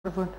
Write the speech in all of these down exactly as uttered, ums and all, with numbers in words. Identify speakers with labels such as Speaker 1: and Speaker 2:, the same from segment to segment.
Speaker 1: Por favor.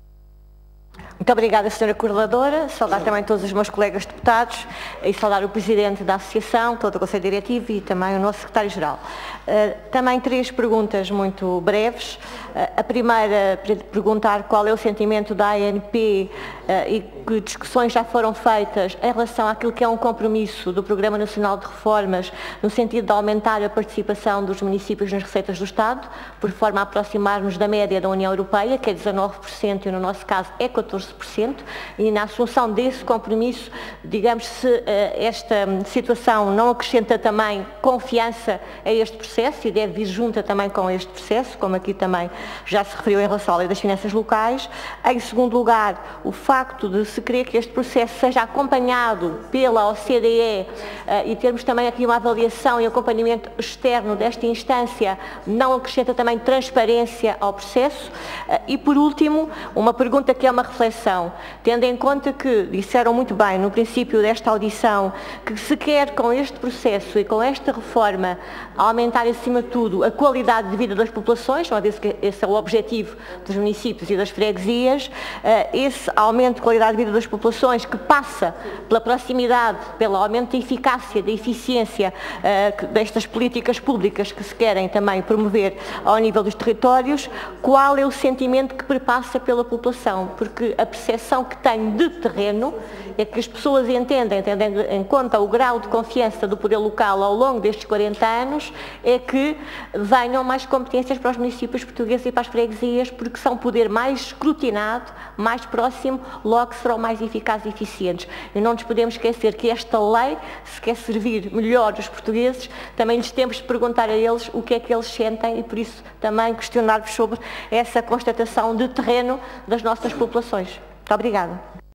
Speaker 1: Muito obrigada, senhora Coordenadora. Saudar também todos os meus colegas deputados e saudar o Presidente da Associação, todo o Conselho Diretivo e também o nosso Secretário-Geral. Uh, também três perguntas muito breves. Uh, a primeira, perguntar qual é o sentimento da A N P uh, e que discussões já foram feitas em relação àquilo que é um compromisso do Programa Nacional de Reformas no sentido de aumentar a participação dos municípios nas receitas do Estado, por forma a aproximar-nos da média da União Europeia, que é dezanove por cento e no nosso caso é catorze por cento, e na assunção desse compromisso, digamos, se uh, esta situação não acrescenta também confiança a este processo e deve vir junta também com este processo, como aqui também já se referiu em relação à Lei das Finanças Locais. Em segundo lugar, o facto de se querer que este processo seja acompanhado pela O C D E uh, e termos também aqui uma avaliação e acompanhamento externo desta instância não acrescenta também transparência ao processo. Uh, e por último, uma pergunta que é uma reflexão, tendo em conta que disseram muito bem no princípio desta audição que se quer com este processo e com esta reforma aumentar acima de tudo a qualidade de vida das populações, uma vez que esse é o objetivo dos municípios e das freguesias, esse aumento de qualidade de vida das populações que passa pela proximidade, pelo aumento da eficácia, da eficiência destas políticas públicas que se querem também promover ao nível dos territórios, qual é o sentimento que perpassa pela população? Porque a percepção que tenho de terreno é que as pessoas entendem, tendo em conta o grau de confiança do poder local ao longo destes quarenta anos, é que venham mais competências para os municípios portugueses e para as freguesias, porque são poder mais escrutinado, mais próximo, logo serão mais eficazes e eficientes. E não nos podemos esquecer que esta lei, se quer servir melhor os portugueses, também lhes temos de perguntar a eles o que é que eles sentem e por isso também questionar-vos sobre essa constatação de terreno das nossas populações. Muito obrigada.